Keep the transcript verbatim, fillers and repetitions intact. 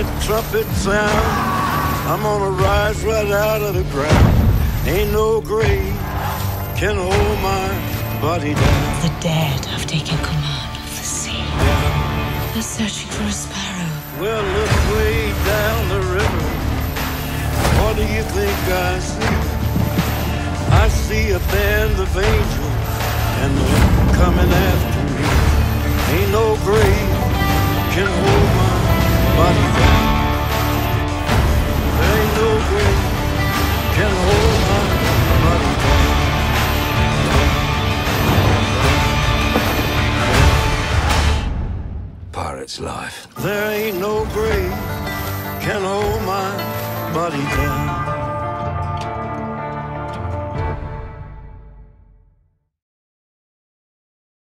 trumpet sound, I'm gonna rise right out of the ground. Ain't no grave can hold my body down. The dead have taken command of the sea. They're searching for a sparrow. Well, look way down the river. What do you think I see? I see a band of angels, and they're coming after me. Ain't no grave can hold my body down. There ain't no grave can hold my body down. Pirate's life. There ain't no grave can hold my body down.